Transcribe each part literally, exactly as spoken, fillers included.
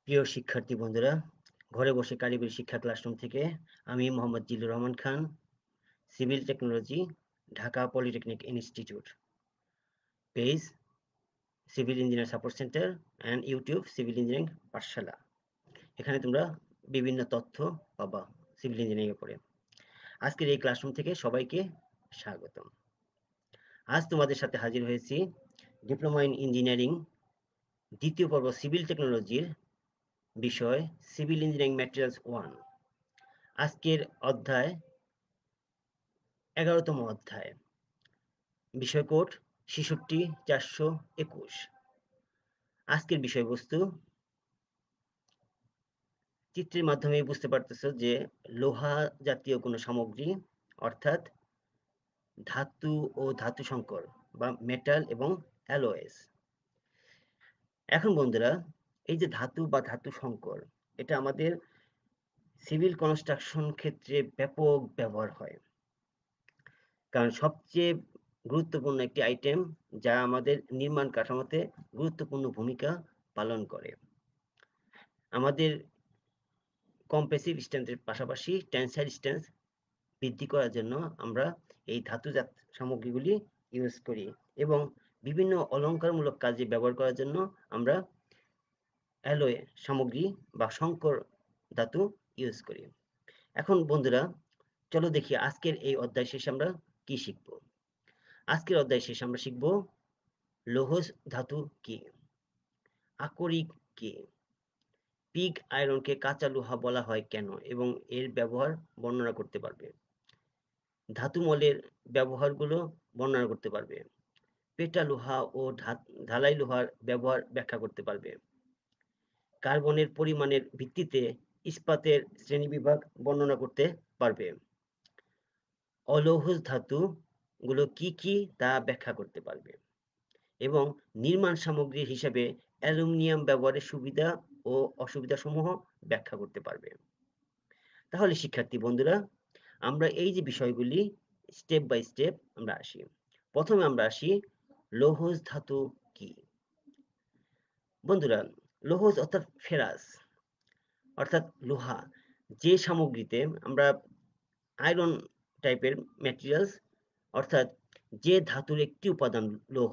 প্রিয় শিক্ষার্থী বন্ধুরা, ঘরে বসে কারিগরি শিক্ষা ক্লাসরুম থেকে আমি Mohammad Zillur Rahman Khan, civil technology, Dhaka polytechnic institute, page civil engineer support centre and YouTube civil engineering Pathshala. এখানে তোমরা বিভিন্ন তথ্য পাবা সিভিল ইঞ্জিনিয়ারিং পড়ে। আজকের এই ক্লাসরুম থেকে সবাইকে স্বাগতম। আজ তোমাদের সাথে হাজির হয়েছি ডিপ্লোমা ইন ইঞ্জিনিয়ারিং দ্বিতীয় পর্ব সিভিল টেকনোলজির বিষয় সিভিল ইঞ্জিনিয়ারিং ম্যাটেরিয়ালস ওয়ান। আজকের অধ্যায় এগারোতম অধ্যায়, বিষয় কোড ছেষট্টি চারশো একুশ। আজকের বিষয়বস্তু চিত্রের মাধ্যমে বুঝতে পারতেছো যে লোহা জাতীয় কোনো সামগ্রী অর্থাৎ ধাতু ও ধাতু সংকর বা মেটাল এবং অ্যালয়েস। এখন বন্ধুরা, এই যে ধাতু বা ধাতু সংকর, এটা আমাদের সিভিল কনস্ট্রাকশন ক্ষেত্রে ব্যাপক ব্যবহার হয়, কারণ সবচেয়ে গুরুত্বপূর্ণ একটি আইটেম যা আমাদের নির্মাণ কাঠামোতে গুরুত্বপূর্ণ ভূমিকা পালন করে। আমাদের কম্প্রেসিভ স্ট্রেংথের পাশাপাশি টেনসাইল স্ট্রেংথ বৃদ্ধি করার জন্য আমরা এই ধাতুজাত সামগ্রীগুলি ইউজ করি এবং বিভিন্ন অলংকারমূলক কাজে ব্যবহার করার জন্য আমরা অ্যালয় সামগ্রী বা সংকর ধাতু ইউজ করি। এখন বন্ধুরা, চলো দেখি আজকের এই অধ্যায় শেষে আমরা কি শিখব। আজকের অধ্যায় শেষে আমরা শিখব লৌহ ধাতু কি, আকরিক কি, পিগ আয়রনকে কাঁচা লোহা বলা হয় কেন এবং এর ব্যবহার বর্ণনা করতে পারবে। ধাতু মলের ব্যবহারগুলো বর্ণনা করতে পারবে। পেটা লোহা ও ঢালাই লোহার ব্যবহার ব্যাখ্যা করতে পারবে। কার্বনের পরিমাণের ভিত্তিতে ইস্পাতের শ্রেণীবিভাগ বর্ণনা করতে পারবে। অলৌহ ধাতু গুলো কি কি তা ব্যাখ্যা করতে পারবে এবং নির্মাণ সামগ্রী হিসেবে অ্যালুমিনিয়াম ব্যবহারের সুবিধা ও অসুবিধা সমূহ ব্যাখ্যা করতে পারবে। তাহলে শিক্ষার্থী বন্ধুরা, আমরা এই যে বিষয়গুলি স্টেপ বাই স্টেপ আমরা আসি। প্রথমে আমরা আসি লৌহ ধাতু কি। বন্ধুরা, লৌহ অর্থাৎ ফেরাস অর্থাৎ লোহা, যে সামগ্রীতে আমরা আয়রন টাইপের ম্যাটেরিয়ালস অর্থাৎ যে ধাতুর একটি উপাদান লৌহ,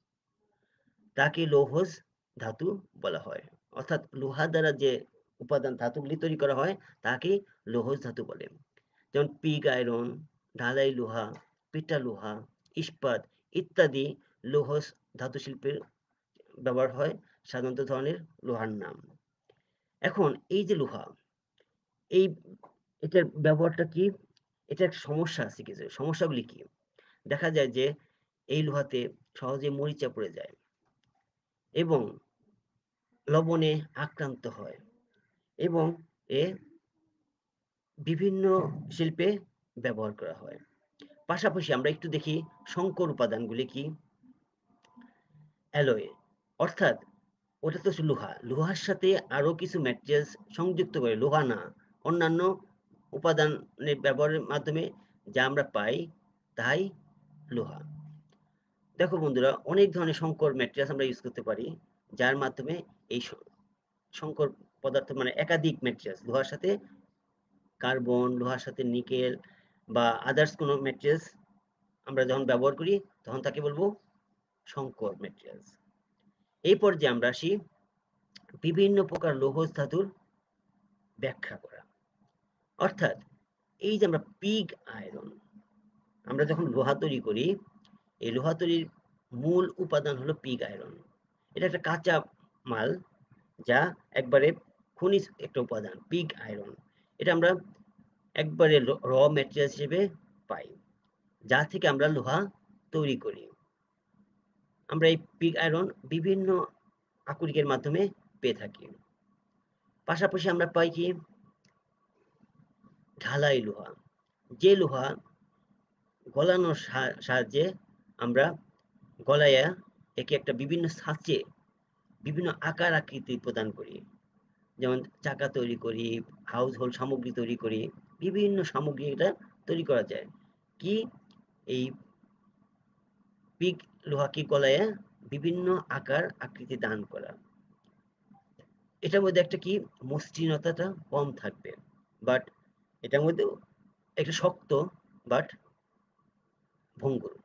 তাকে লৌহ ধাতু বলা হয়। অর্থাৎ লোহা দ্বারা যে উপাদান ধাতুগুলি তৈরি করা হয় তাকে লৌহ ধাতু বলে। যেমন পিগ আয়রন, ঢালাই লোহা, পিটা লোহা, ইস্পাত ইত্যাদি লৌহ ধাতু শিল্পের ব্যবহার হয় সাধারণত ধরনের লোহার নাম। এখন এই যে লোহা, এই এটার ব্যবহারটা কি, এটার সমস্যা আছে কিছু। সমস্যাগুলি কি? দেখা যায় যে এই লোহাতে সহজে মরিচা পড়ে যায় এবং লবণে আক্রান্ত হয় এবং এ বিভিন্ন শিল্পে ব্যবহার করা হয়। পাশাপাশি আমরা একটু দেখি সংকর উপাদানগুলি কি। অ্যালয় অর্থাৎ ওটা তো লোহা, লোহার সাথে আরো কিছু ম্যাটেরিয়ালস সংযুক্ত করে, লোহা না অন্যান্য উপাদানের ব্যবহারের মাধ্যমে যা আমরা পাই তাই লোহা। দেখো বন্ধুরা, অনেক ধরনের সংকর ম্যাটেরিয়ালস আমরা ইউজ করতে পারি যার মাধ্যমে এই সংকর পদার্থ মানে একাধিক ম্যাটেরিয়ালস, লোহার সাথে কার্বন, লোহার সাথে নিকেল বা আদার্স কোনো ম্যাটেরিয়ালস আমরা যখন ব্যবহার করি তখন তাকে বলবো সংকর ম্যাটেরিয়ালস। এই পর্যায়ে আমরা আসি বিভিন্ন প্রকার লৌহ ধাতুর ব্যাখ্যা করা। অর্থাৎ এই যে আমরা পিগ আয়রন, আমরা যখন লোহা তৈরি করি, এই লোহা তৈরির মূল উপাদান হলো পিগ আয়রন। এটা একটা কাঁচা মাল যা একবারে খনিজ একটা উপাদান, পিগ আয়রন। এটা আমরা একবারে র ম্যাটেরিয়াল হিসেবে পাই, যা থেকে আমরা লোহা তৈরি করি। আমরা এই পিগ আয়রন বিভিন্ন আকরিকের মাধ্যমে পেয়ে থাকি। পাশাপাশি আমরা পাই কি ঢালাই লোহা, যে লোহা গলানোর সাহায্যে আমরা গলাইয়া একে একটা বিভিন্ন ছাঁচে বিভিন্ন আকার আকৃতি প্রদান করি, যেমন চাকা তৈরি করি, হাউস হোল্ড সামগ্রী তৈরি করি, বিভিন্ন সামগ্রী এটা তৈরি করা যায় কি এই পিগ লোহাকে গলাইয়া বিভিন্ন আকার আকৃতি দান করা। এটার মধ্যে একটা কি মসৃণতাটা কম থাকবে, বাট এটার মধ্যে একটা শক্ত বাট ভঙ্গুর।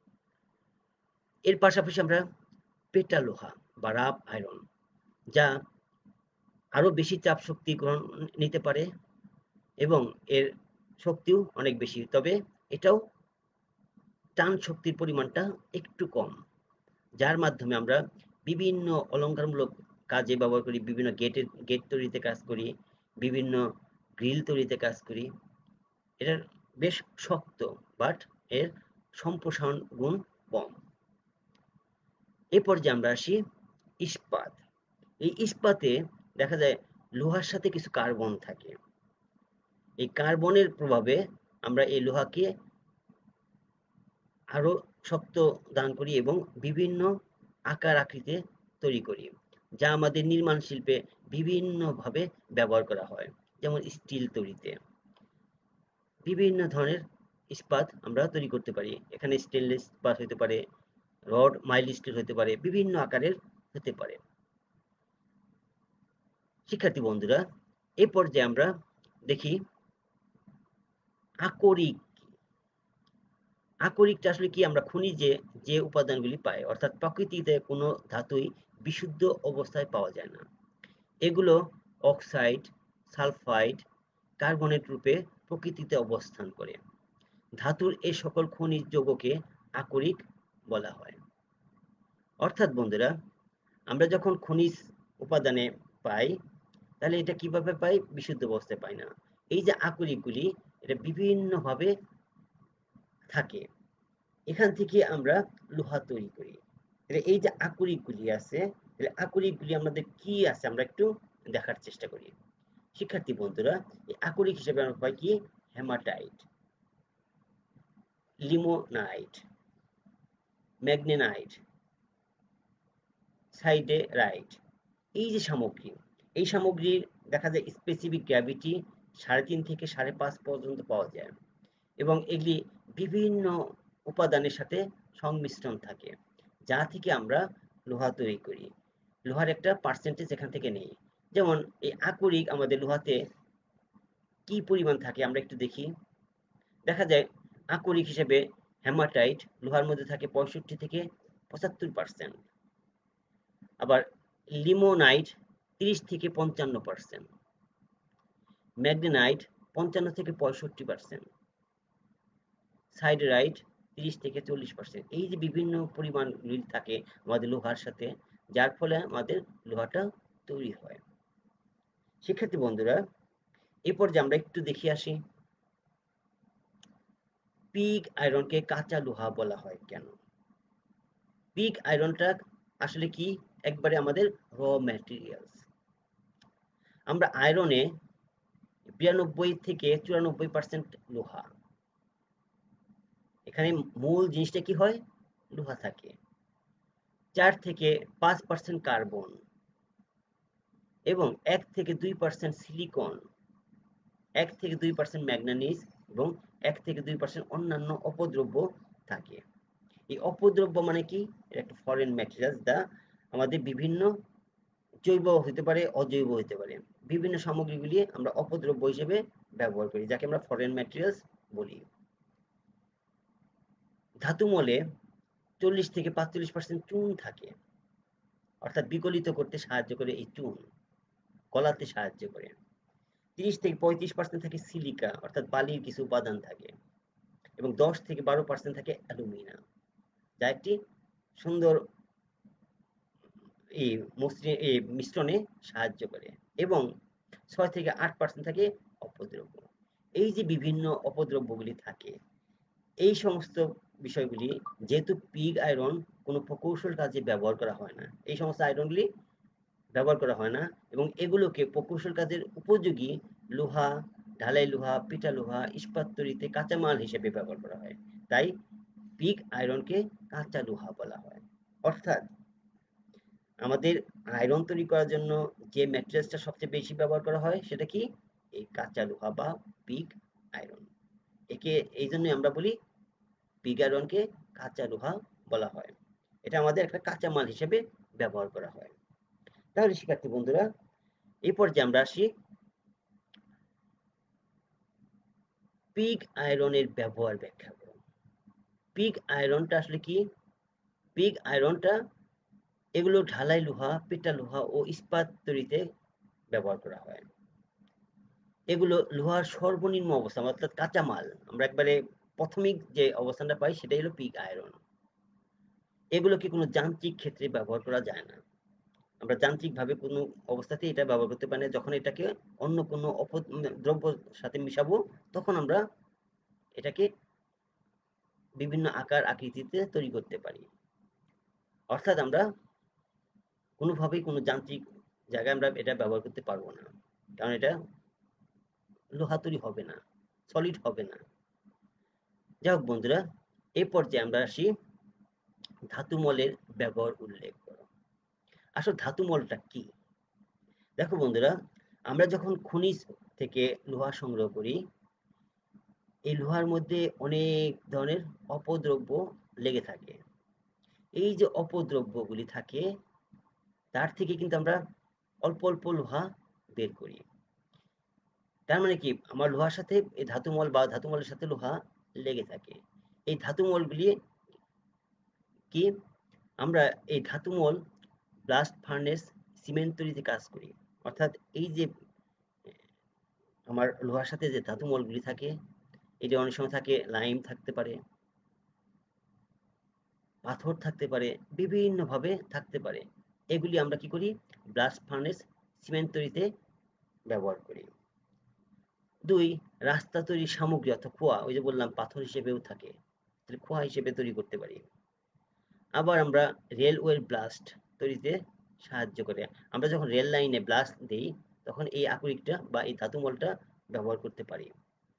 এর পাশাপাশি আমরা পেটা লোহা বা রাফ আয়রন, যা আরো বেশি চাপ শক্তি গ্রহণ নিতে পারে এবং এর শক্তিও অনেক বেশি, তবে এটাও টান শক্তির পরিমাণটা একটু কম, যার মাধ্যমে আমরা বিভিন্ন অলংকারমূলক কাজে ব্যবহার করি, বিভিন্ন গেটের গেট তৈরিতে কাজ করি, বিভিন্ন গ্রিল তৈরিতে কাজ করি। এটা বেশ শক্ত, বাট এর সম্প্রসারণ গুণ কম। এ পর্যায়ে আমরা আসি ইস্পাত। এই ইস্পাতে দেখা যায় লোহার সাথে কিছু কার্বন থাকে। এই কার্বনের প্রভাবে আমরা এই লোহাকে আরো শক্ত দান করি এবং বিভিন্ন আকার আকৃতি তৈরি করি, যা আমাদের নির্মাণ শিল্পে বিভিন্নভাবে ব্যবহার করা হয়। যেমন স্টিল তৈরিতে বিভিন্ন ধরনের ইস্পাত আমরা তৈরি করতে পারি। এখানে স্টেনলেস ইস্পাত হতে পারে, রড মাইল স্টিল হতে পারে, বিভিন্ন আকারের হতে পারে। শিক্ষার্থী বন্ধুরা, এ পর্যায়ে আমরা দেখি আকরিক। আকরিকটা আসলে কি? আমরা খনিজে যে উপাদানগুলি পাই, অর্থাৎ প্রকৃতিতে কোনো ধাতুই বিশুদ্ধ অবস্থায় পাওয়া যায় না। এগুলো অক্সাইড, সালফাইড, কার্বনেট রূপে প্রকৃতিতে অবস্থান করে। ধাতুর এই সকল খনিজ যৌগকে আকরিক বলা হয়। অর্থাৎ বন্ধুরা, আমরা যখন খনিজ উপাদানে পাই, তাহলে এটা কিভাবে পাই? বিশুদ্ধ অবস্থায় পাই না। এই যে আকরিকগুলি, এটা বিভিন্নভাবে থাকে। এখান থেকে আমরা লোহা তৈরি করি। এই যে আকরিকগুলি আছে, আকরিকগুলি আমাদের কি আছে আমরা একটু দেখার চেষ্টা করি। শিক্ষার্থী বন্ধুরা, এই আকরিক হিসেবে আমরা পাই কি? Hematite, limonite, magnetite, siderite. এই যে সামগ্রী, এই সামগ্রীর দেখা যায় স্পেসিফিক গ্র্যাভিটি সাড়ে তিন থেকে সাড়ে পাঁচ পর্যন্ত পাওয়া যায় এবং এগুলি বিভিন্ন উপাদানের সাথে সংমিশ্রণ থাকে, যা থেকে আমরা লোহা তৈরি করি। লোহার একটা পার্সেন্টেজ এখান থেকে নেই। যেমন এই আকরিক আমাদের লোহাতে কি পরিমাণ থাকে আমরা একটু দেখি। দেখা যায় আকরিক হিসেবে হেমাটাইট লোহার মধ্যে থাকে পঁয়ষট্টি থেকে পঁচাত্তর পার্সেন্ট, আবার লিমোনাইট তিরিশ থেকে পঞ্চান্ন পার্সেন্ট, ম্যাগনেনাইট পঞ্চান্ন থেকে পঁয়ষট্টি পার্সেন্ট, সাইডেরাইট তিরিশ থেকে চল্লিশ পার্সেন্ট। এই যে বিভিন্ন পরিমাণ মিল থাকে আমাদের লোহার সাথে, যার ফলে আমাদের লোহাটা তৈরি হয়। শিক্ষার্থী বন্ধুরা, এরপর যে আমরা একটু দেখে আসি পিগ আয়রনকে কাঁচা লোহা বলা হয় কেন। পিগ আয়রনটা আসলে কি? একবারে আমাদের র ম্যাটেরিয়ালস। আমরা আয়রনে বিরানব্বই থেকে চুরানব্বই পার্সেন্ট লোহা। এখানে মূল জিনিসটা কি হয়? লোহা থাকে। চার থেকে পাঁচ পার্সেন্ট কার্বন এবং এক থেকে দুই পার্সেন্ট সিলিকন, এক থেকে দুই পার্সেন্ট ম্যাগনেনিজ এবং এক থেকে দুই পার্সেন্ট অন্যান্য অপদ্রব্য থাকে। এই অপদ্রব্য মানে কি? এটা একটা ফরেন ম্যাটেরিয়ালস, যা আমাদের বিভিন্ন জৈব হতে পারে, অজৈব হতে পারে। বিভিন্ন সামগ্রীগুলি আমরা অপদ্রব্য হিসেবে ব্যবহার করি, যাকে আমরা ফরেন ম্যাটেরিয়ালস বলি। ধাতু মলে চল্লিশ থেকে পাঁচচল্লিশ পার্সেন্ট চুন থাকে, অর্থাৎ বিগলিত করতে সাহায্য করে এই চুন, গলাতে সাহায্য করে। তিরিশ থেকে পঁয়ত্রিশ পার্সেন্ট থাকে সিলিকা, অর্থাৎ বালির কিছু উপাদান থাকে, এবং দশ থেকে বারো পার্সেন্ট থাকে অ্যালুমিনা, যা একটি সুন্দর এই মসৃণ এই মিশ্রণে সাহায্য করে, এবং ছয় থেকে আট পার্সেন্ট থাকে অপদ্রব্য। এই যে বিভিন্ন অপদ্রব্যগুলি থাকে, এই সমস্ত বিষয়গুলি যেহেতু পিগ আয়রন কোনো প্রকৌশল কাজে ব্যবহার করা হয় না, এই সমস্ত আয়রনগুলি ব্যবহার করা হয় না এবং এগুলোকে প্রকৌশল কাজের উপযোগী লোহা, ঢালাই লোহা, পিটা লোহা, ইস্পাত তৈরিতে কাঁচামাল হিসেবে ব্যবহার করা হয়। তাই পিগ আয়রনকে কাঁচা লোহা বলা হয়। অর্থাৎ আমাদের আয়রন তৈরি করার জন্য যে ম্যাটেরিয়ালসটা সবচেয়ে বেশি ব্যবহার করা হয় সেটা কি? এই কাঁচা লোহা বা পিগ আয়রন। একে এই জন্যই আমরা বলি পিগ আয়রনকে কাঁচা লোহা বলা হয়। এটা আমাদের একটা কাঁচামাল হিসেবে ব্যবহার করা হয়। তাহলে শিক্ষার্থী বন্ধুরা, এই পর্যায়ে আমরা আসি পিগ আয়রনের ব্যবহার ব্যাখ্যা করব। পিগ আয়রনটা আসলে কি? পিগ আয়রনটা এগুলো ঢালাই লোহা, পেটা লোহা ও ইস্পাত তৈরিতে ব্যবহার করা হয়। এগুলো লোহার সর্বনিম্ন অবস্থা অর্থাৎ কাঁচামাল, আমরা একবারে প্রাথমিক যে অবস্থানটা পাই সেটাই হলো পিগ আয়রন। এগুলোকে কোনো যান্ত্রিক ক্ষেত্রে ব্যবহার করা যায় না। আমরা যান্ত্রিকভাবে কোনো অবস্থাতেই এটা ব্যবহার করতে পারি না। যখন এটাকে অন্য কোনো অপ দ্রব্যর সাথে মিশাবো তখন আমরা এটাকে বিভিন্ন আকার আকৃতিতে তৈরি করতে পারি। অর্থাৎ আমরা কোনোভাবেই কোনো যান্ত্রিক জায়গায় আমরা এটা ব্যবহার করতে পারবো না, কারণ এটা লোহা তৈরি হবে না, সলিড হবে না। যাই হোক বন্ধুরা, এই পর্যায়ে আমরা আসি ধাতু মলের ব্যবহার উল্লেখ করো। আসলে ধাতু মলটা কি? দেখো বন্ধুরা, আমরা যখন খনিজ থেকে লোহা সংগ্রহ করি, এই লোহার মধ্যে অনেক ধরনের অপদ্রব্য লেগে থাকে। এই যে অপদ্রব্যগুলি থাকে তার থেকে কিন্তু আমরা অল্প অল্প লোহা বের করি। তার মানে কি, আমার লোহার সাথে এই ধাতু মল বা ধাতু মলের সাথে লোহা লেগে থাকে। এই ধাতু মলগুলি কি, আমরা এই ধাতু মল ব্লাস্ট ফার্নেস সিমেন্ট তৈরিতে কাজ করি। অর্থাৎ এই যে আমার লোহার সাথে যে ধাতু মলগুলি থাকে, এটা অনেক সময় থাকে লাইম থাকতে পারে, পাথর থাকতে পারে, বিভিন্নভাবে থাকতে পারে। এগুলি আমরা কি করি, ব্লাস্ট ফার্নেস সিমেন্ট তৈরিতে ব্যবহার করি। দুই, রাস্তা তৈরির সামগ্রী অর্থাৎ খোয়া, ওই যে বললাম পাথর হিসেবেও থাকে, তাহলে খোয়া হিসেবে তৈরি করতে পারি। আবার আমরা রেলওয়ে ব্লাস্ট তৈরিতে সাহায্য করে। আমরা যখন রেল লাইনে ব্লাস্ট দিই তখন এই আকরিকটা বা এই ধাতু মলটা ব্যবহার করতে পারি।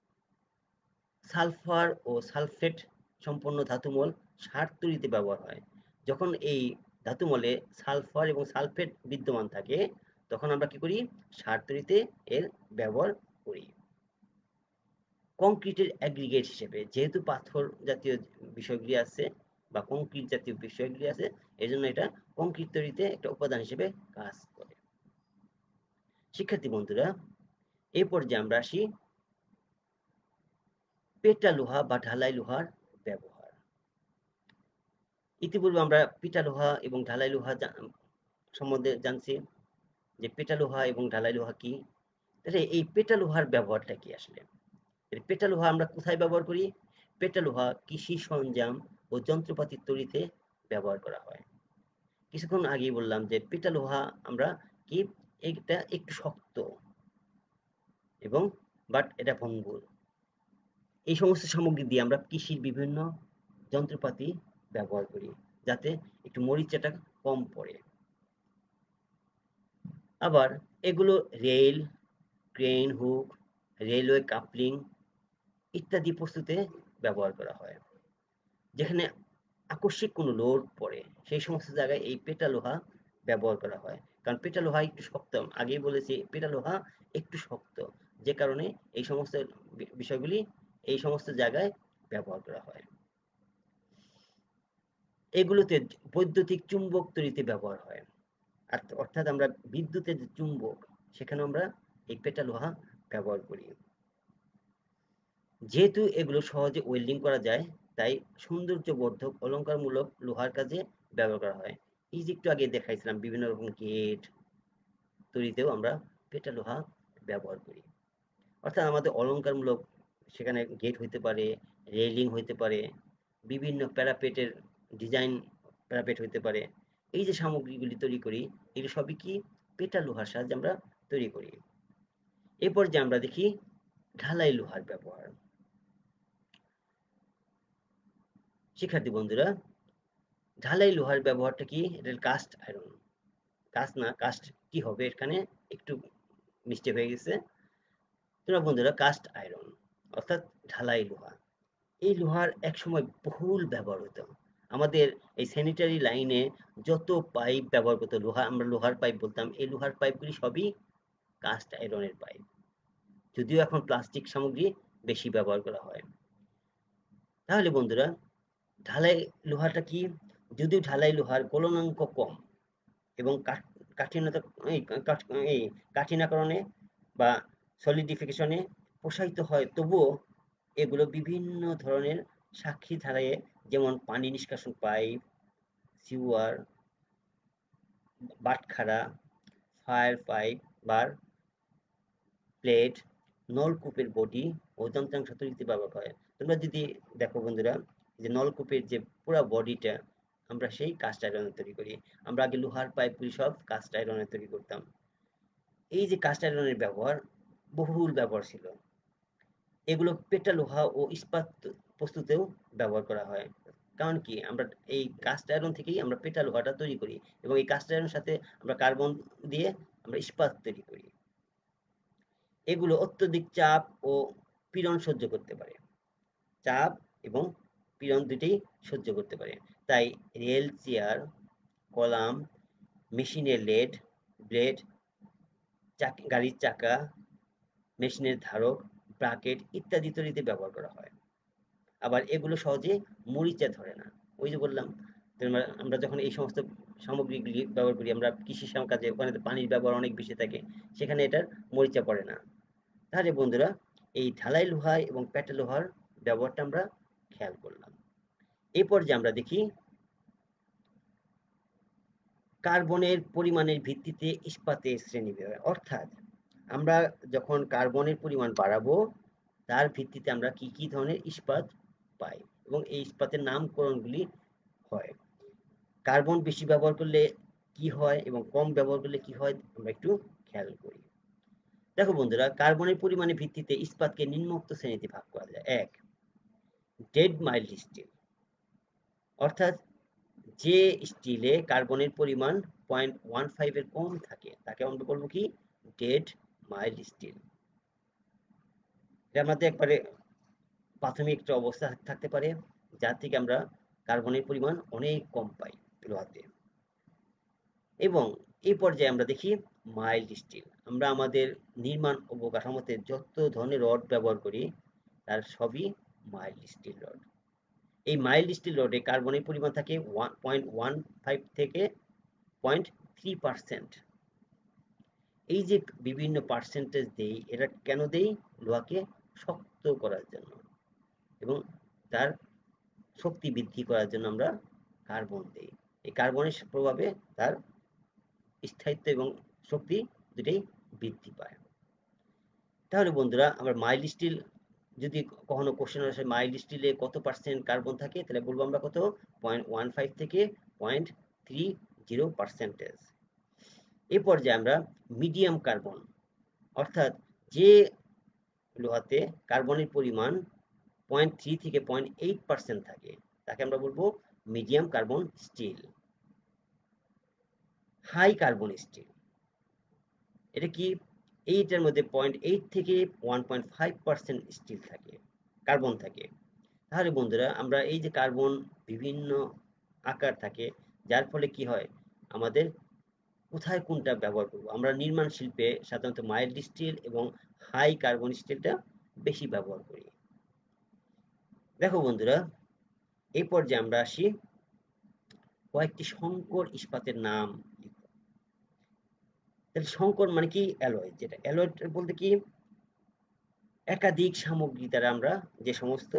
সালফার ও সালফেট সম্পন্ন ধাতু মল সার তৈরিতে ব্যবহার হয়। যখন এই ধাতু মলে সালফার এবং সালফেট বিদ্যমান থাকে তখন আমরা কি করি, সার তৈরিতে এর ব্যবহার করি। কংক্রিটের অ্যাগ্রিগেট হিসেবে, যেহেতু পাথর জাতীয় বিষয়গুলি আছে বা কংক্রিট জাতীয় বিষয়গুলি আছে, এই জন্য এটা কংক্রিট তৈরিতে একটা উপাদান হিসেবে কাজ করে। শিক্ষার্থী বন্ধুরা, এই পর্যায়ে আমরা আসি পেটা লোহা বা ঢালাই লোহার ব্যবহার। ইতিপূর্বে আমরা পিটা লোহা এবং ঢালাই লোহা সম্বন্ধে জানছি যে পেটা লোহা এবং ঢালাই লোহা কি। তাহলে এই পেটা লোহার ব্যবহারটা কি আসলে? পেটা লোহা আমরা কোথায় ব্যবহার করি? পেটা লোহা কৃষি সরঞ্জাম ও যন্ত্রপাতি তৈরিতে ব্যবহার করা হয়। কিছুক্ষণ আগেই বললাম যে পেটা লোহা আমরা কি, এটা একটু শক্ত এবং বাট এটা ভঙ্গুর। এই সমস্ত সামগ্রী দিয়ে আমরা কৃষির বিভিন্ন যন্ত্রপাতি ব্যবহার করি যাতে একটু মরিচাটা কম পড়ে। আবার এগুলো rail, crane hook, railway coupling ইত্যাদি প্রস্তুতে ব্যবহার করা হয়। যেখানে আকস্মিক কোনো লোড পড়ে সেই সমস্ত জায়গায় এই পেটা লোহা ব্যবহার করা হয়, কারণ পেটা লোহা একটু শক্ত, আগেই বলেছি পেটা লোহা একটু শক্ত, যে কারণে এই সমস্ত বিষয়গুলি এই সমস্ত জায়গায় ব্যবহার করা হয়। এগুলোতে বৈদ্যুতিক চুম্বক তৈরিতে ব্যবহার হয়, অর্থাৎ আমরা বিদ্যুতের যে চুম্বক সেখানে আমরা এই পেটা লোহা ব্যবহার করি। যেহেতু এগুলো সহজে ওয়েল্ডিং করা যায় তাই সৌন্দর্যবর্ধক অলঙ্কারমূলক লোহার কাজে ব্যবহার করা হয়। এই যে একটু আগে দেখাইছিলাম বিভিন্ন রকম গেট তৈরিতেও আমরা পেটা লোহা ব্যবহার করি। অর্থাৎ আমাদের অলঙ্কারমূলক, সেখানে গেট হইতে পারে, রেলিং হইতে পারে, বিভিন্ন প্যারাপেটের ডিজাইন প্যারাপেট হইতে পারে। এই যে সামগ্রীগুলি তৈরি করি এগুলি সবই কি পেটা লোহার সাহায্যে আমরা তৈরি করি। এরপর যে আমরা দেখি ঢালাই লোহার ব্যবহার। শিক্ষার্থী বন্ধুরা, ঢালাই লোহার ব্যবহারটা কি? এটা কাস্ট আয়রন, কাস্ট না কাস্ট কি হবে এখানে একটু মিস্টেক হয়ে গেছে। তোমরা বন্ধুরা, কাস্ট আয়রন অর্থাৎ ঢালাই লোহা, এই লোহার একসময় বহুল ব্যবহার হতো। আমাদের এই স্যানিটারি লাইনে যত পাইপ ব্যবহার করতো লোহা, আমরা লোহার পাইপ বলতাম, এই লোহার পাইপগুলি সবই কাস্ট আয়রনের পাইপ, যদিও এখন প্লাস্টিক সামগ্রী বেশি ব্যবহার করা হয়। তাহলে বন্ধুরা, ঢালাই লোহাটা কি? যদিও ঢালাই লোহার গলনাঙ্ক কম এবং কাঠিন্যতা এই এই কাঠিন্যকরণে বা সলিডিফিকেশনে প্রসারিত হয়, তবুও এগুলো বিভিন্ন ধরনের সাক্ষী ধারায়, যেমন পানি নিষ্কাশন পাইপ, সিওয়ার, বাটখারা, ফায়ার পাইপ, বার, প্লেট, নলকূপের বডি ও যন্ত্রাংশ তৈরিতে ব্যবহার হয়। তোমরা যদি দেখো বন্ধুরা, যে নলকূপের যে পুরো বডিটা আমরা সেই কাস্ট আয়রনে তৈরি করি। আমরা আগে লোহার পাইপগুলি সব কাস্ট আয়রনে তৈরি করতাম। এই যে কাস্ট আয়রনের ব্যবহার বহুল ব্যবহার ছিল। এগুলো পেটা লোহা ও ইস্পাত প্রস্তুতেও ব্যবহার করা হয়। কারণ কি, আমরা এই কাস্ট আয়রন থেকেই আমরা পেটা লোহাটা তৈরি করি, এবং এই কাস্ট আয়রনের সাথে আমরা কার্বন দিয়ে আমরা ইস্পাত তৈরি করি। এগুলো অত্যধিক চাপ ও পীড়ন সহ্য করতে পারে। চাপ এবং পীড়ন দুটোই সহ্য করতে পারে। তাই রেল চেয়ার, কলাম, মেশিনের লেড, ব্লেড, গাড়ির চাকা, মেশিনের ধারক, ব্রাকেট ইত্যাদি তৈরিতে ব্যবহার করা হয়। আবার এগুলো সহজে মরিচা ধরে না। ওই যে বললাম, আমরা যখন এই সমস্ত সামগ্রীগুলি ব্যবহার করি, আমরা কৃষি কাজে, ওখানে তো পানির ব্যবহার অনেক বেশি থাকে, সেখানে এটার মরিচা পড়ে না। তাহলে বন্ধুরা, এই ঢালাই লোহা এবং পেটা লোহার ব্যবহারটা আমরা খেয়াল করলাম। এই পর্যায়ে আমরা দেখি কার্বনের পরিমাণের ভিত্তিতে ইস্পাতের শ্রেণীবিভাগ। অর্থাৎ আমরা যখন কার্বনের পরিমাণ বাড়াবো, তার ভিত্তিতে আমরা কি কি ধরনের ইস্পাত পাই এবং এই ইস্পাতের নামকরণগুলি হয়। কার্বন বেশি ব্যবহার করলে কি হয় এবং কম ব্যবহার করলে কি হয়, আমরা একটু খেয়াল করি। দেখো বন্ধুরা, কার্বনের পরিমাণের ভিত্তিতে ইস্পাতকে নিম্নোক্ত শ্রেণীতে ভাগ করা যায়। এক, ডেড মাইল্ড স্টিল, অর্থাৎ যে স্টিলে কার্বনের পরিমাণ পয়েন্ট ওয়ান ফাইভ এর কম থাকে তাকে আমরা বলবো কি, ডেড মাইল্ড স্টিল। এটা আমাদের একবারে প্রাথমিক একটা অবস্থা থাকতে পারে, যার থেকে আমরা কার্বনের পরিমাণ অনেক কম পাই লোহাতে। এবং এই পর্যায়ে আমরা দেখি মাইল্ড স্টিল। আমরা আমাদের নির্মাণ অবকাঠামোতে যত ধরনের রড ব্যবহার করি, তার সবই মাইল্ড স্টিল রড। এই মাইল্ড স্টিল রডে কার্বনের পরিমাণ থাকে পয়েন্ট ওয়ান ফাইভ থেকে পয়েন্ট থ্রি পার্সেন্ট। এই যে বিভিন্ন পার্সেন্টেজ দেই, এটা কেন দেই? লোহাকে শক্ত করার জন্য এবং তার শক্তি বৃদ্ধি করার জন্য আমরা কার্বন দেই। এই কার্বনের প্রভাবে তার স্থায়িত্ব এবং শক্তি দুটোই বৃদ্ধি পায়। তাহলে বন্ধুরা, আমরা মাইল্ড স্টিল যদি কখনো কোশ্চেন আসে মাইল্ড স্টিলে কত পার্সেন্ট কার্বন থাকে, তাহলে বলবো আমরা কত, পয়েন্ট ওয়ান ফাইভ থেকে পয়েন্ট থ্রি জিরো পার্সেন্টেজ। এই পর্যায়ে আমরা মিডিয়াম কার্বন, অর্থাৎ যে লোহাতে কার্বনের পরিমাণ পয়েন্ট থ্রি থেকে পয়েন্ট এইট পার্সেন্ট থাকে, তাকে আমরা বলবো medium carbon steel. High carbon steel, এটা কি, এইটার মধ্যে পয়েন্ট এইট থেকে one point five percent steel থাকে, কার্বন থাকে। তাহলে বন্ধুরা, আমরা এই যে কার্বন বিভিন্ন আকার থাকে, যার ফলে কি হয়, আমাদের কোথায় কোনটা ব্যবহার করব, আমরা নির্মাণ শিল্পে সাধারণত মাইল্ড স্টিল এবং হাই কার্বন স্টিলটা বেশি ব্যবহার করি। দেখো বন্ধুরা, এই পর্যায়ে আমরা আসি কয়েকটি সংকর ইস্পাতের নাম। তাহলে সংকর মানে কি, অ্যালয়। যেটা অ্যালয় বলতে কি, একাধিক সামগ্রী দ্বারা আমরা যে সমস্ত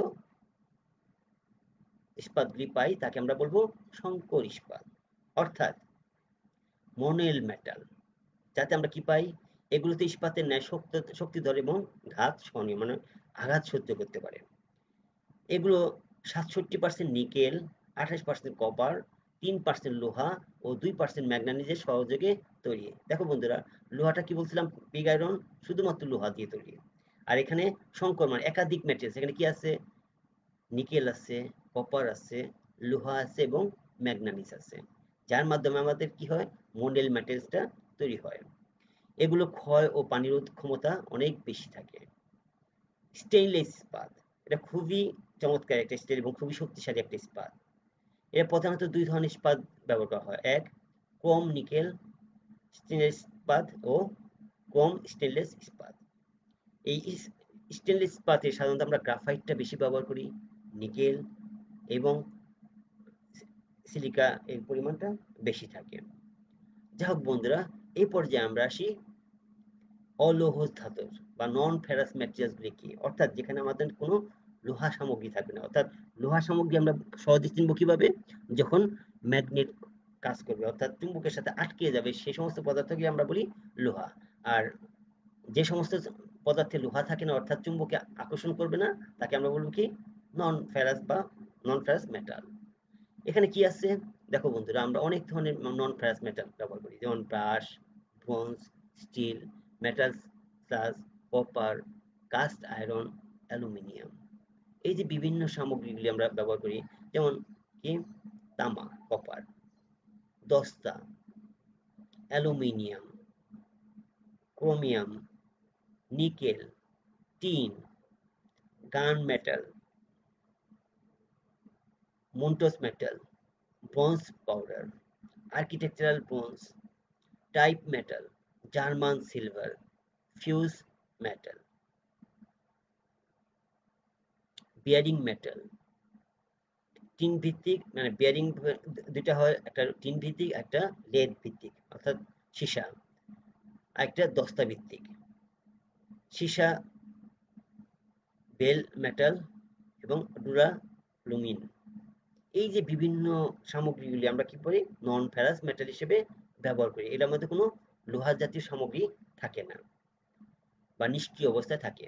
ইস্পাতগুলি পাই তাকে আমরা বলবো সংকর ইস্পাত। অর্থাৎ মনেল মেটাল, যাতে আমরা কি পাই, এগুলোতে ইস্পাতের ন্যায় শক্তি ধরে এবং ঘাত সহনীয়, মানে আঘাত সহ্য করতে পারে। এগুলো সাতষট্টি পার্সেন্ট নিকেল, আঠাশ পার্সেন্ট কপার, তিন পার্সেন্ট লোহা ও দুই পার্সেন্ট ম্যাগনেসিয়ামের সহযোগে তৈরি। দেখো বন্ধুরা, লোহাটা কি বলছিলাম, পিগ আয়রন শুধুমাত্র লোহা দিয়ে তৈরি। আর এখানে সংকর মানে একাধিক ম্যাটেরিয়ালস, এখানে কি আছে, নিকেল আছে, কপার আছে, লোহা আছে এবং ম্যাগনেসিয়াম আছে, যার মাধ্যমে আমাদের কি হয়, মডেল ম্যাটেরিয়ালসটা তৈরি হয়। এগুলো ক্ষয় ও পানি রোধ ক্ষমতা অনেক বেশি থাকে। স্টেইনলেস ইস্পাত, এটা খুবই চমৎকার একটা স্টিল এবং খুবই শক্তিশালী একটা ইস্পাত। এর প্রধানত দুই ধরনের ইস্পাত ব্যবহার করা হয়। এক, ক্রোম নিকেল স্টেনলেস ইস্পাত ও ক্রোম স্টেনলেস ইস্পাত। এই স্টেনলেস ইস্পাতে সাধারণত আমরা গ্রাফাইটটা বেশি ব্যবহার করি, নিকেল এবং সিলিকা এর পরিমাণটা বেশি থাকে। যাই হোক বন্ধুরা, এই পর্যায়ে আমরা আসি অলৌহ ধাতুর বা নন ফেরাস ম্যাটেরিয়ালসগুলি কি, অর্থাৎ যেখানে আমাদের কোনো লোহা সামগ্রী থাকবে না। অর্থাৎ লোহা সামগ্রী আমরা সহজে চিনব কিভাবে, যখন ম্যাগনেট কাজ করবে অর্থাৎ চুম্বকের সাথে আটকে যাবে সেই সমস্ত পদার্থকে আমরা বলি লোহা। আর যে সমস্ত পদার্থে লোহা থাকে না অর্থাৎ চুম্বকে আকর্ষণ করবে না তাকে আমরা বলবো কি নন ফেরাস বা নন ফেরাস মেটাল। এখানে কি আছে দেখো বন্ধুরা, আমরা অনেক ধরনের নন ফেরাস মেটাল ব্যবহার করি, যেমন ব্রাশ, ব্রোঞ্জ, স্টিল, মেটাল স্লাস, কপার, কাস্ট আয়রন, অ্যালুমিনিয়াম। এই যে বিভিন্ন সামগ্রীগুলি আমরা ব্যবহার করি, যেমন কি তামা, কপার, দস্তা, aluminium, chromium, nickel, tin, gun metal, Muntz metal, bronze powder, architectural bronze, type metal, German silver, fuse metal, bearing metal, tin ভিত্তিক মানে বিয়ারিং দুটা হয়, একটা টিন ভিত্তিক একটা লেড ভিত্তিক অর্থাৎ সীসা, একটা দস্তা ভিত্তিক। সীসা বেল মেটাল এবং ডুরালুমিন। এই যে বিভিন্ন সামগ্রীগুলি আমরা কি করি নন ফেরাস মেটাল হিসেবে ব্যবহার করি, এটার মধ্যে কোনো লোহা জাতীয় সামগ্রী থাকে না বা নিষ্ক্রিয় অবস্থায় থাকে।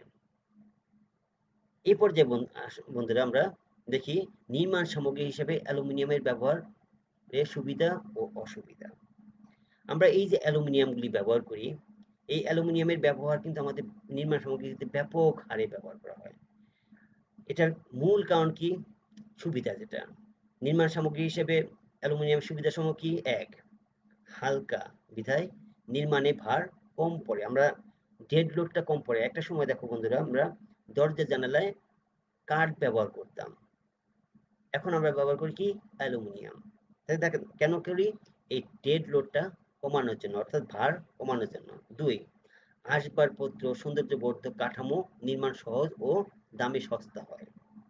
এই পর্যায়ে বন্ধুরা আমরা দেখি নির্মাণ সামগ্রী হিসেবে অ্যালুমিনিয়ামের ব্যবহারের সুবিধা ও অসুবিধা। আমরা এই যে অ্যালুমিনিয়ামগুলি ব্যবহার করি, এই অ্যালুমিনিয়ামের ব্যবহার কিন্তু আমাদের নির্মাণ সামগ্রীতে ব্যাপক হারে ব্যবহার করা হয়। এটার মূল কারণ কি, সুবিধা যেটা নির্মাণ সামগ্রী হিসেবে অ্যালুমিনিয়াম সুবিধা সমূহ কি, এক হালকা বিধায় নির্মাণে ভার কম পড়ে, আমরা ডেড লোডটা কম পড়ে। একটা সময় দেখো বন্ধুরা, আমরা দরজা জানালায় কাঠ ব্যবহার করতাম, এখন আমরা ব্যবহার করি কি অ্যালুমিনিয়াম। তাই দেখেন কেন করি, এই ডেড লোডটা কমানোর জন্য অর্থাৎ ভার কমানোর জন্য। দুই আসবাবপত্র সৌন্দর্যবর্ধক কাঠামো নির্মাণ সহজ ও দামে সস্তা হয়।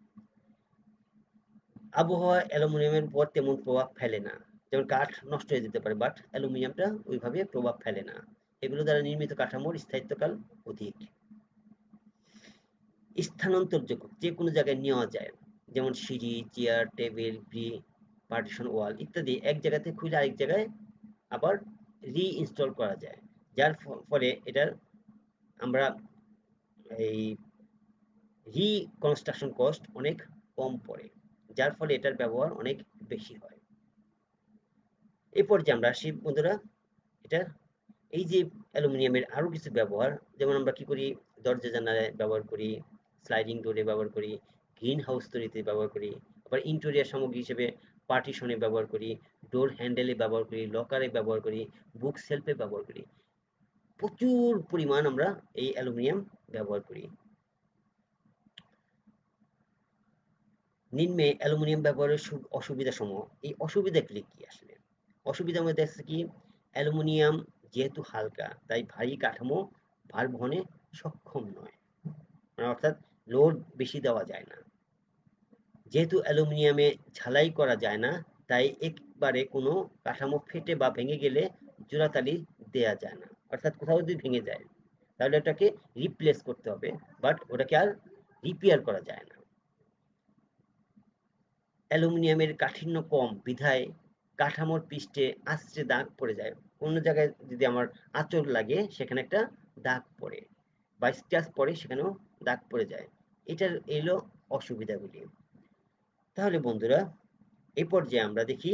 আবহাওয়া অ্যালুমিনিয়ামের উপর তেমন প্রভাব ফেলে না, যেমন কাঠ নষ্ট হয়ে যেতে পারে বাট অ্যালুমিনিয়ামটা ওইভাবে প্রভাব ফেলে না। এগুলো দ্বারা নির্মিত কাঠামোর স্থায়িত্বকাল অধিক। স্থানান্তরযোগ্য, যে কোনো জায়গায় নেওয়া যায়, যেমন সিঁড়ি, চেয়ার, টেবিল, ব্রি, পার্টিশন ওয়াল ইত্যাদি এক জায়গাতে খুলে আরেক জায়গায় আবার রি-ইনস্টল করা যায়, যার ফলে এটার আমরা এই রিকনস্ট্রাকশন কস্ট অনেক কম পড়ে, যার ফলে এটার ব্যবহার অনেক বেশি হয়। এই পর্যায়ে আমরা আসি বন্ধুরা, এটা এই যে অ্যালুমিনিয়ামের আরো কিছু ব্যবহার, যেমন আমরা কি করি দরজা জানালায় ব্যবহার করি, স্লাইডিং ডোরে ব্যবহার করি, গ্রিন হাউস তৈরিতে ব্যবহার করি, আবার ইন্টেরিয়র সামগ্রী হিসেবে পার্টিশনে ব্যবহার করি, ডোর হ্যান্ডেলে ব্যবহার করি, লকারে ব্যবহার করি, বুক সেলফে ব্যবহার করি। প্রচুর পরিমাণ আমরা এই অ্যালুমিনিয়াম ব্যবহার করি। নিম্নে অ্যালুমিনিয়াম ব্যবহারের অসুবিধা সমূহ। এই অসুবিধাগুলি কি আসলে, অসুবিধার মধ্যে আছে কি অ্যালুমিনিয়াম যেহেতু হালকা তাই ভারী কাঠামো ভার বহনে সক্ষম নয়, অর্থাৎ লোড বেশি দেওয়া যায় না। যেহেতু অ্যালুমিনিয়ামে ঝালাই করা যায় না তাই একবারে কোনো কাঠামো ফেটে বা ভেঙে গেলে জোড়াতালি দেয়া যায় না, অর্থাৎ কোথাও যদি ভেঙে যায় তাহলে ওটাকে রিপ্লেস করতে হবে, বাট ওটাকে আর রিপেয়ার করা যায় না। অ্যালুমিনিয়ামের কাঠিন্য কম বিধায় কাঠামোর পৃষ্ঠে আছড়ে দাগ পড়ে যায়, অন্য জায়গায় যদি আমার আঁচড় লাগে সেখানে একটা দাগ পড়ে বা স্ক্র্যাচ পড়ে সেখানেও দাগ পড়ে যায়, এটার এলো অসুবিধাগুলি। তাহলে বন্ধুরা এই পর্যায়ে আমরা দেখি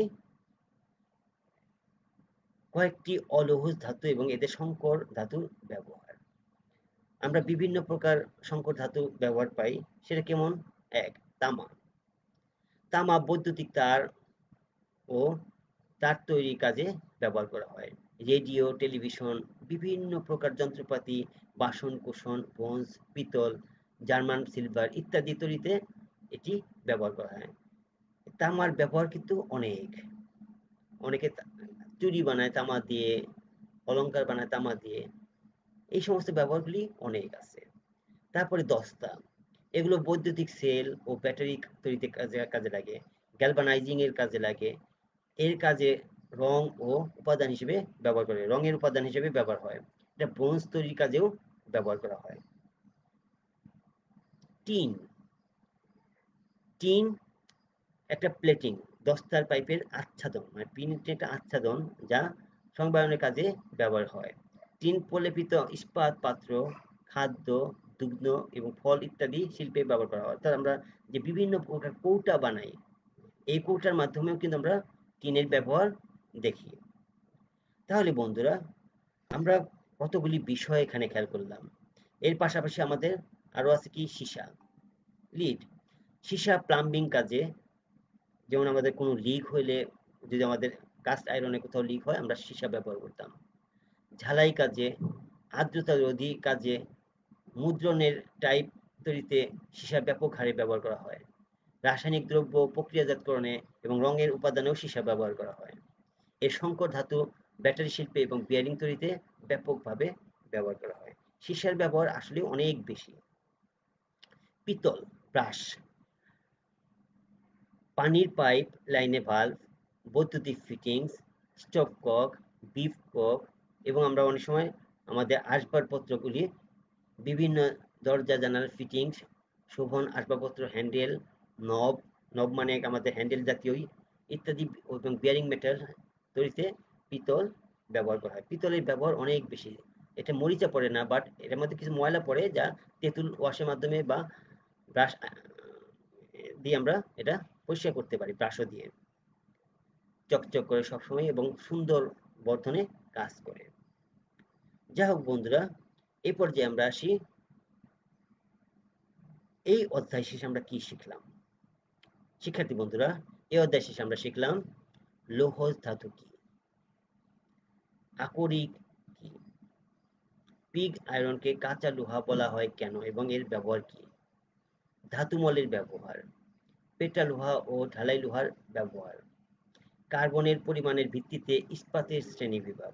কয়েকটি অলৌহ ধাতু এবং এদের সংকর ধাতুর ব্যবহার। আমরা বিভিন্ন প্রকার সংকর ধাতু ব্যবহার পাই, সেটা কেমন, এক তামা। তামা বৈদ্যুতিক তার ও তার তৈরির কাজে ব্যবহার করা হয়, রেডিও, টেলিভিশন, বিভিন্ন প্রকার যন্ত্রপাতি, বাসন কোসন, ব্রোঞ্জ, পিতল, জার্মান সিলভার ইত্যাদি তৈরিতে এটি ব্যবহার করা হয়। তামার ব্যবহার কিন্তু অনেক, অনেকে চুড়ি বানায় তামা দিয়ে, অলংকার বানায় তামা দিয়ে, এই সমস্ত ব্যবহারগুলি অনেক আছে। তারপরে দস্তা, এগুলো বৈদ্যুতিক সেল ও ব্যাটারি তৈরিতে কাজে কাজে লাগে, গ্যালভানাইজিং এর কাজে লাগে, এর কাজে রং ও উপাদান হিসেবে ব্যবহার করে, রঙের উপাদান হিসেবে ব্যবহার হয়। এটা ব্রোঞ্জ তৈরির কাজেও ব্যবহার করা হয়। টিন টিন একটা প্লেটিং, দস্তার পাইপের আচ্ছাদন, মানে পিন একটা আচ্ছাদন যা সংবায়নের কাজে ব্যবহার হয়। টিন প্রলেপিত ইস্পাত পাত্র, খাদ্য, দুগ্ধ এবং ফল ইত্যাদি শিল্পে ব্যবহার করা হয়। অর্থাৎ আমরা যে বিভিন্ন প্রকার কৌটা বানাই, এই কৌটার মাধ্যমেও কিন্তু আমরা টিনের ব্যবহার দেখি। তাহলে বন্ধুরা, আমরা কতগুলি বিষয় এখানে খেয়াল করলাম। এর পাশাপাশি আমাদের আরো আছে কি, সীসা, লিড। সীসা প্লাম্বিং কাজে, যেমন আমাদের কোনো লিক হইলে, যদি আমাদের কাস্ট আয়রনে কোথাও লিক হয়, আমরা সীসা ব্যবহার করতাম। ঝালাই কাজে, আর্দ্রতা রোধী কাজে, মুদ্রণের টাইপ তৈরিতে সীসা ব্যাপক হারে ব্যবহার করা হয়। রাসায়নিক দ্রব্য প্রক্রিয়াজাতকরণে এবং রঙের উপাদানেও সীসা ব্যবহার করা হয়। এর সংকর ধাতু ব্যাটারি শিল্পে এবং বিয়ারিং তৈরিতে ব্যাপকভাবে ব্যবহার করা হয়। সীসার ব্যবহার আসলে অনেক বেশি। পিতল, ব্রাশ, পানির পাইপ লাইনে ভালভ, বৈদ্যুতিক fittings, stop cock, bib cock, এবং আমরা অনেক সময় আমাদের আসবাবপত্রগুলি, বিভিন্ন দরজা জানালার ফিটিংস, শোভন আসবাবপত্র, হ্যান্ডেল, নব, নব মানে আমাদের হ্যান্ডেল জাতীয়ই ইত্যাদি, এবং বিয়ারিং মেটাল তৈরিতে পিতল ব্যবহার করা হয়। পিতলের ব্যবহার অনেক বেশি। এটা মরিচা পড়ে না, বাট এটার মধ্যে কিছু ময়লা পড়ে যা তেঁতুল ওয়াশের মাধ্যমে বা ব্রাশ দিয়ে আমরা এটা পরিষ্কার করতে পারি, ব্রাশও দিয়ে। চকচক করে সবসময় এবং সুন্দর বর্ধনে কাজ করে। যাই হোক বন্ধুরা, এই পর্যায়ে আমরা আসি, এই অধ্যায় শেষে আমরা কি শিখলাম। শিক্ষার্থী বন্ধুরা, এই অধ্যায় শেষে আমরা শিখলাম লৌহ ধাতু কি, আকরিক কি, পিগ আয়রনকে কাঁচা লোহা বলা হয় কেন এবং এর ব্যবহার কি, ধাতুমলের ব্যবহার, পেটা লোহা ও ঢালাই লোহার ব্যবহার, কার্বনের পরিমাণের ভিত্তিতে ইস্পাতের শ্রেণীবিভাগ,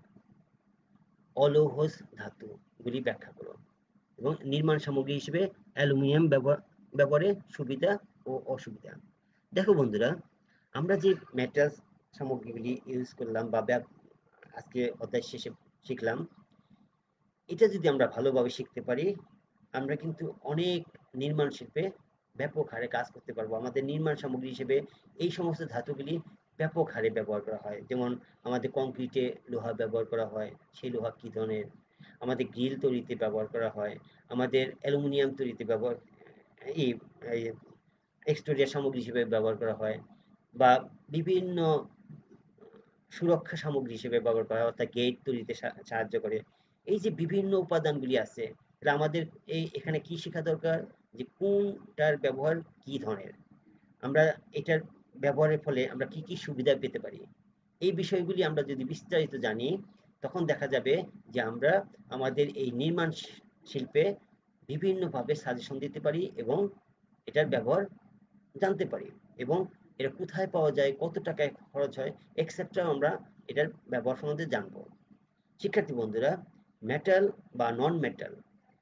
অলৌহ ধাতুগুলি ব্যাখ্যা করো, এবং নির্মাণ সামগ্রী হিসেবে অ্যালুমিনিয়াম ব্যবহার ব্যবহারের সুবিধা ও অসুবিধা। দেখো বন্ধুরা, আমরা যে মেটাল সামগ্রীগুলি ইউজ করলাম বা আজকে অধ্যায় শেষে শিখলাম, এটা যদি আমরা ভালোভাবে শিখতে পারি, আমরা কিন্তু অনেক নির্মাণ শিল্পে ব্যাপক হারে কাজ করতে পারবো। আমাদের নির্মাণ সামগ্রী হিসেবে এই সমস্ত ধাতুগুলি ব্যাপক হারে ব্যবহার করা হয়। যেমন আমাদের কংক্রিটে লোহা ব্যবহার করা হয়, সেই লোহা কি ধরনের, আমাদের গ্রিল তৈরিতে ব্যবহার করা হয়, আমাদের অ্যালুমিনিয়াম তৈরিতে ব্যবহার, এই এক্সটেরিয়র সামগ্রী হিসেবে ব্যবহার করা হয়, বা বিভিন্ন সুরক্ষা সামগ্রী হিসেবে ব্যবহার করা হয়, অর্থাৎ গেট তৈরিতে সাহায্য করে। এই যে বিভিন্ন উপাদানগুলি আছে, তাহলে আমাদের এই এখানে কি শেখা দরকার, যে কোনটার ব্যবহার কি ধরনের, আমরা এটার ব্যবহারের ফলে আমরা কি কি সুবিধা পেতে পারি। এই বিষয়গুলি আমরা যদি বিস্তারিত জানি, তখন দেখা যাবে যে আমরা আমাদের এই নির্মাণ শিল্পে বিভিন্নভাবে সাজেশন দিতে পারি এবং এটার ব্যবহার জানতে পারি, এবং এটা কোথায় পাওয়া যায়, কত টাকায় খরচ হয়, এক্সেট্রা আমরা এটার ব্যবহার সম্বন্ধে জানবো। শিক্ষার্থী বন্ধুরা, মেটাল বা নন মেটাল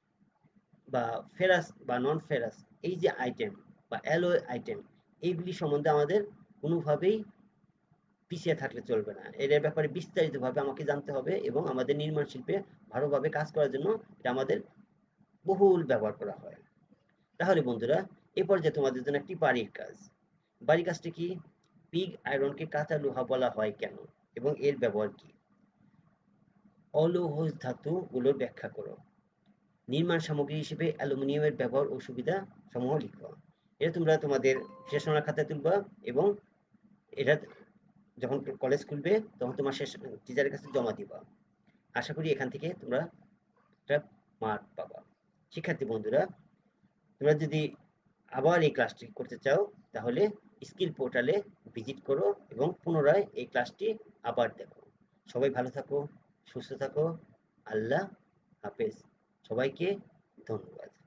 বা ফেরাস বা নন ফেরাস, এই যে আইটেম বা অ্যালয় আইটেম, এইগুলি সম্বন্ধে আমাদের কোনোভাবেই পিছিয়ে থাকলে চলবে না। এর ব্যাপারে বিস্তারিতভাবে আমাকে জানতে হবে, এবং আমাদের নির্মাণ শিল্পে ভালোভাবে কাজ করার জন্য এটা আমাদের বহুল ব্যবহার করা হয়। তাহলে বন্ধুরা, এ পর্যায়ে তোমাদের জন্য একটি বাড়ির কাজ। বাড়ির কাজটি কি, পিগ আয়রনকে কাঁচা লোহা বলা হয় কেন এবং এর ব্যবহার কি, অলৌহ ধাতুগুলোর ব্যাখ্যা করো, নির্মাণ সামগ্রী হিসেবে অ্যালুমিনিয়ামের ব্যবহার ও সুবিধা সমূহ লিখো। এটা তোমরা তোমাদের শেষনামা খাতায় তুলবা, এবং এটা যখন কলেজ খুলবে তখন তোমার শেষ টিচারের কাছে জমা দিবা। আশা করি এখান থেকে তোমরা একটা মার্ক পাবা। শিক্ষার্থী বন্ধুরা, তোমরা যদি আবার এই ক্লাসটি করতে চাও, তাহলে স্কিল পোর্টালে ভিজিট করো এবং পুনরায় এই ক্লাসটি আবার দেখো। সবাই ভালো থাকো, সুস্থ থাকো। আল্লাহ হাফেজ। সবাইকে ধন্যবাদ।